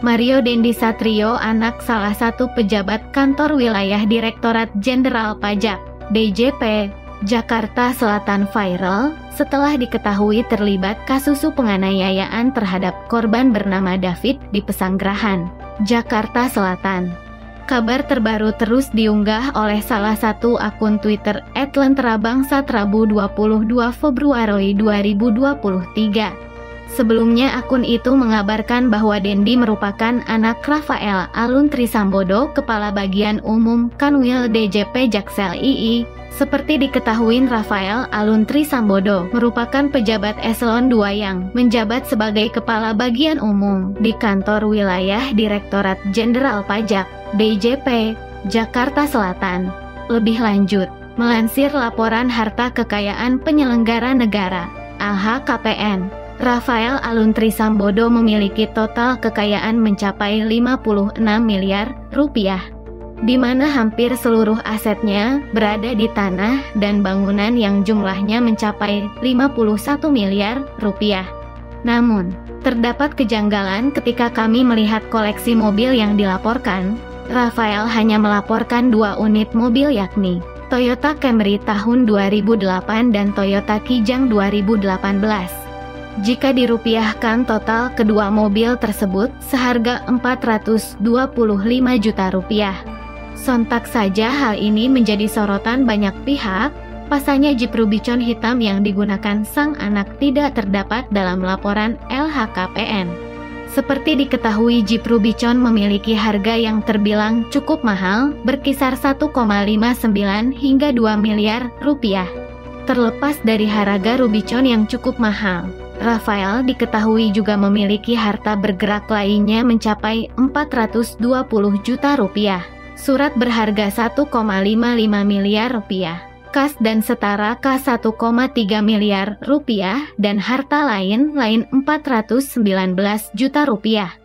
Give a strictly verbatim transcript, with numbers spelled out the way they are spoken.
Mario Dendi Satrio, anak salah satu pejabat kantor wilayah Direktorat Jenderal Pajak D J P Jakarta Selatan, viral setelah diketahui terlibat kasus penganiayaan terhadap korban bernama David di Pesanggerahan, Jakarta Selatan. Kabar terbaru terus diunggah oleh salah satu akun Twitter et lentera bangsat Rabu dua puluh dua Februari dua ribu dua puluh tiga. Sebelumnya akun itu mengabarkan bahwa Dendi merupakan anak Rafael Alun Trisambodo, Kepala Bagian Umum Kanwil D J P Jaksel I I. Seperti diketahui, Rafael Alun Trisambodo merupakan pejabat eselon dua yang menjabat sebagai Kepala Bagian Umum di Kantor Wilayah Direktorat Jenderal Pajak D J P Jakarta Selatan. Lebih lanjut, melansir laporan harta kekayaan penyelenggara negara L H K P N, Rafael Alun Trisambodo memiliki total kekayaan mencapai lima puluh enam miliar rupiah, di mana hampir seluruh asetnya berada di tanah dan bangunan yang jumlahnya mencapai lima puluh satu miliar rupiah. Namun, terdapat kejanggalan ketika kami melihat koleksi mobil yang dilaporkan. Rafael hanya melaporkan dua unit mobil, yakni Toyota Camry tahun dua ribu delapan dan Toyota Kijang dua ribu delapan belas. Jika dirupiahkan, total kedua mobil tersebut seharga empat ratus dua puluh lima juta rupiah. Sontak saja hal ini menjadi sorotan banyak pihak. Pasalnya Jeep Rubicon hitam yang digunakan sang anak tidak terdapat dalam laporan L H K P N. Seperti diketahui, Jeep Rubicon memiliki harga yang terbilang cukup mahal, berkisar satu koma lima sembilan hingga dua miliar rupiah. Terlepas dari harga Rubicon yang cukup mahal, Rafael diketahui juga memiliki harta bergerak lainnya mencapai empat ratus dua puluh juta rupiah, surat berharga satu koma lima lima miliar rupiah, kas dan setara kas satu koma tiga miliar rupiah, dan harta lain-lain empat ratus sembilan belas juta rupiah.